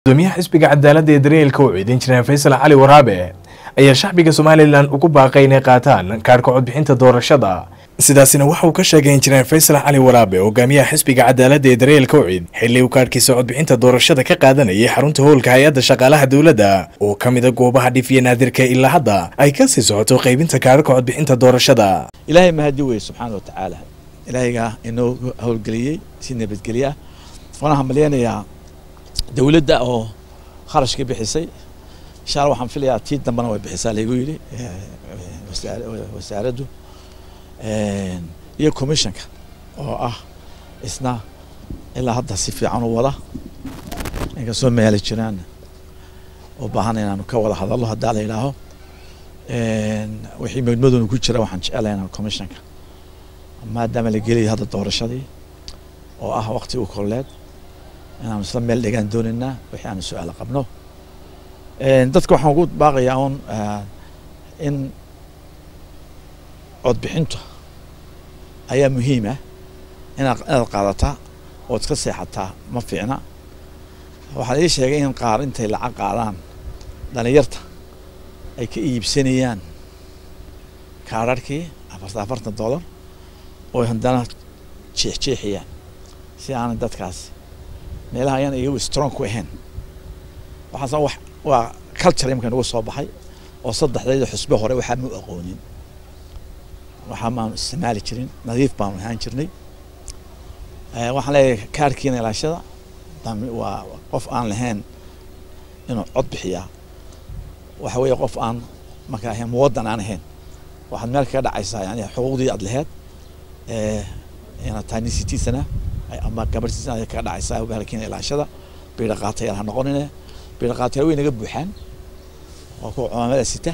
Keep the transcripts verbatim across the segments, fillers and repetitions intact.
gudoomiyaha xisbiga cadaaladda ee daryeelka u ciidan jiray Faysal Cali Waraabe ayaa shacbiga Soomaaliland ugu baaqay inay qaataan kaarka codbixinta doorashada sidaasina waxa uu ka sheegay injineer Faysal Cali Waraabe hogaamiyaha xisbiga cadaaladda ee daryeelka u ciid xilli uu kaarkiisa codbixinta doorashada ka qaadanayay xarunta hoolka hay'adda shaqaalaha dawladda oo kamid ah goobaha dhifiye naadirka ilaa hadda ay ka sii socoto qaybinta kaarka codbixinta doorashada ilaahay mahadi weey subxaanahu wa ta'ala ilaahayga inoo howlgeliyay si nabadgelyo ah wana hambalyeynaya dawladda oo kharashka bixisay insha Allah waxaan filayaa tii dambana way bixisaa leeyahay yiri wasaaraddu ee iyo commissionka oo ah isna ilaa hadda si fiican u wada inka soo meelay jiraan oo baahan inaan ka wada hadallo hadda la ilaaho ee wixii madmaduna ku jira waxaan jecelahay inaan commissionka maadaama la geliyay hadda doorashadii oo ah waqti uu koleed inaan isla meel dhigan doonina wixii aan su'aal qabno ee dadka waxaan ugu baaqayaa on in codbixinta ayaa muhiim ah inaad qaadataa oo iska seexataa ma fiicna waxaa la sheegay in qaar intay lacag qaadaan dhalinyarta ay ka iibsanayaan kaararkii afartan dollar oo haddana jeexjeexiyaan si aan dadkaas meelaha ayaan iyagu strong ku ahayn waxaas wax waa culture imkan ugu soo baxay oo saddexdeeda xusbe hore waxa ma aqoonin waxa ma isticmaali jirin nadiif baan ahaan jirnay ee waxaan leeyahay kaarkiina ilaashada waa qof aan lahayn inuu cod bixiya waxa weeye qof aan marka ahayn muwadan aan ahayn waxaad meel ka dhacaysaa yani xuquuqdii aad lahayd ee ina tani citizen ama gabartiisa ay ka dhacaysaa halkiina ilaashada biir qaatay aan noqonina biir qaatay way naga buuxaan oo ku cumamada sita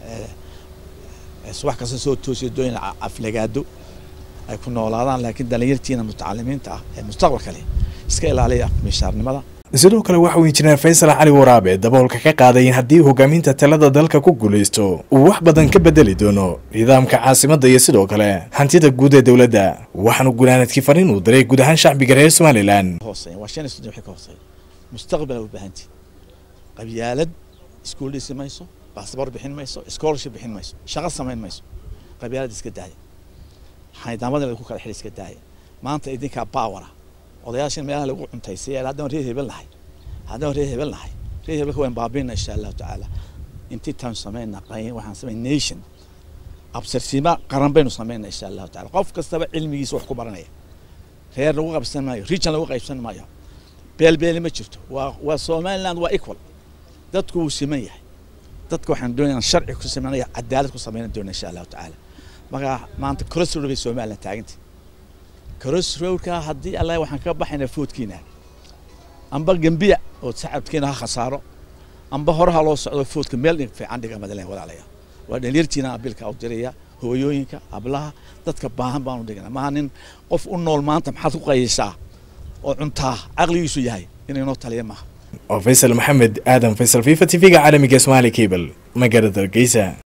ee subax kasta soo toosay doon aflagaado ay ku noolaadaan laakiin dhalinyartiina mutacalimiinta ah ee mustaqbalka leh iska ilaaliya mishaarnimada sidoo kale waxa uu injineer Faysal Cali Waraabe daboolka ka qaaday in haddii hogaaminta talada dalka ku guuleysto uu wax badan ka bedeli doono nidaamka caasimadda iyo sidoo kale hantida guud ee dawladda waxaanu gunaanadkii fariin u diray guud ahaan shacbiga reer Soomaaliland hoosay waa shan isku wixii ka hoosay mustaqbal u baahanti qabyaalad iskuul dhismayso baasaboor bixin mayso scholarship bixin mayso shaqo samayn mayso qabyaalad iska daaya hay'adaha lagu kala xil iska daaya maanta idinka power odayaashan meelaha lagu cuntaysay ee hadda reer hebel lahay hadda reer hebel lahay reer hebel ku baabina insha Allah ta'ala intii tan sameeyna qeyn waxaan sameeyay nation absarsiima qaran baynu sameeyna insha Allah ta'ala qof kastaba cilmigiisa wax ku baranaya reer lagu qabsan maayo region lagu qaybsan maayo beel beel ma jirto waa waa Soomaaliland waa equal dadku uu siman yahay dadku waxaan doonaynaa sharci ku sameeynaya cadaalad ku sameeyna doonayna insha Allah ta'ala maga maanta crossroad Soomaaliland taagantay crossroadka haddii Allah waxaan ka baxayna foodkiina amba gambiya oo saxabkiina ha khasaaro amba horaha loo socdo foodka meel fiican dhiga madaleen walaalayaal waa dhaliirtiina bilka u diraya hooyooyinka ablaha dadka baahan baan u dhignaa ma nin qof u nool maanta maxaad ku qayaysaa oo cuntaa aqligiisu yahay inay noo taliya ma Faysal Maxamed Aadan Faysal FIFA T V-ga caalamiga Somali Cable magaalada Hargeysa.